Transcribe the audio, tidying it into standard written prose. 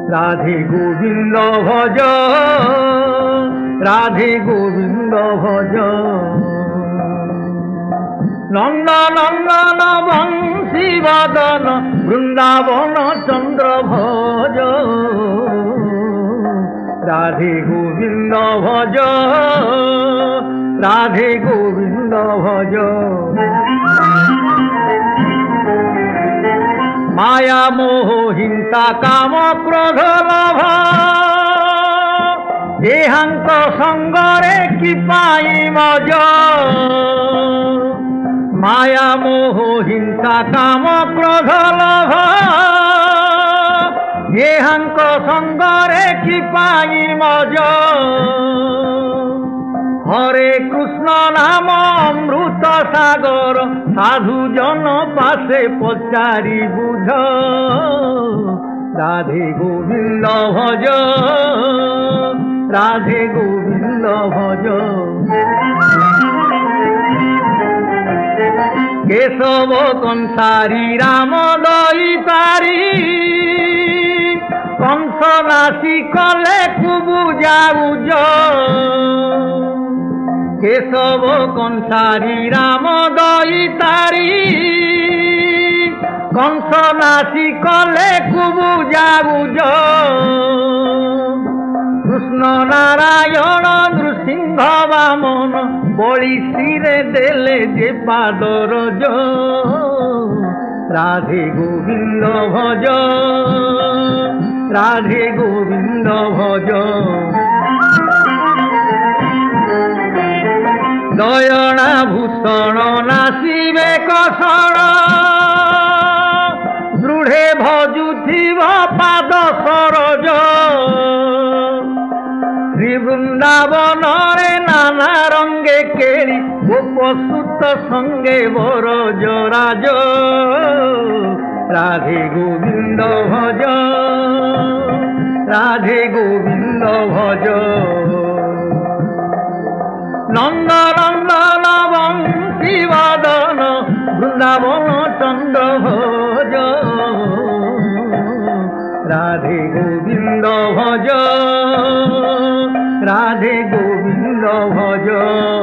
রাধে গোবিন্দ ভজ, রাধে গোবিন্দ ভজ। নন্দ নন্দন বংশী বদন বৃন্দাবন চন্দ্র ভজ, রাধে গোবিন্দ ভজ, রাধে গোবিন্দ ভজ। মায়া মোহ হিংসা কাম ক্রোধ লোভ দেহান্ত সঙ্গরে কি পাই মজ। মায়া মোহ হিংসা কাম ক্রোধ লোভ দেহান্ত সঙ্গরে কি পাই মজ। হরে কৃষ্ণ নাম অমৃত সাগর সাধু জন পাশে পচারি বুঝ। রাধে গোবিন্দ ভজ, রাধে গোবিন্দ ভজ। কেশব কংসারি রাম দইতারি কংস নাসি কলে কুবুজা বুঝ। কেশব কংসারি রাম দইতারি কংস নাসি কলে কুবুজা বুঝ। কৃষ্ণ নারায়ণ নৃসিংহ বামন বলি শিরে দেলে যে পাদরজ। রাধে গোবিন্দ ভজ, রাধে গোবিন্দ ভজ। দয়না ভূষণ নাসিবে কষণ দৃঢ়ে ভজুথিব পাদ সরজ। শ্রী বৃন্দাবনরে নানা রঙ্গে কেড়ি গোপসুত সঙ্গে বরজ রাজ। রাধে গোবিন্দ ভজ, রাধে গোবিন্দ ভজ। নন্দ নন্দন বংশী বদন বৃন্দাবন চন্দ্র ভজ। রাধে গোবিন্দ ভজ, রাধে গোবিন্দ ভজ।